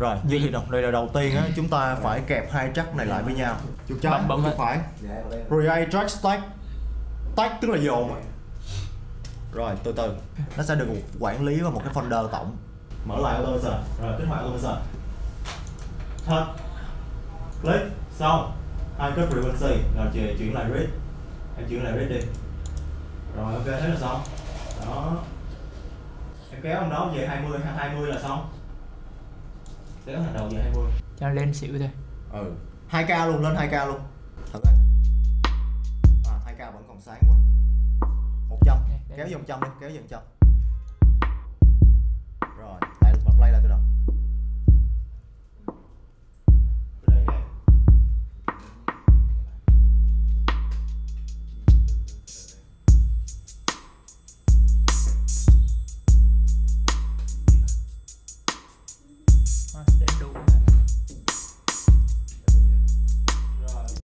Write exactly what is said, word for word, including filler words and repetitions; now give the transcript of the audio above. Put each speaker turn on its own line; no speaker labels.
Rồi, như thì đầu, đây là đầu tiên á, chúng ta phải kẹp hai track này lại với nhau. Chuột trái,
Bấm- bấm
chuột phải. Create track stack. Stack tức là dồn. Rồi, từ từ. Nó sẽ được quản lý vào một cái folder tổng. Mở lại Automator. Rồi, kích hoạt Automator. Thật. Click. Xong. Anchor frequency. Rồi, chuyển, chuyển lại read. Em chuyển lại read đi. Rồi, ok, thế là xong. Đó. Em kéo ông đó về hai mươi, hai mươi là xong. Kéo thành đầu về hai mươi.
Cho nó lên xỉu thôi.
Ừ. hai K luôn, lên hai K luôn. Thật á. À, hai K vẫn còn sáng quá. một trăm.
Đây,
Kéo
đây.
vô một trăm đi, kéo vô một trăm. Rồi, lại bật play lại từ đầu. Từ đây nha.
À, lên đủ hết.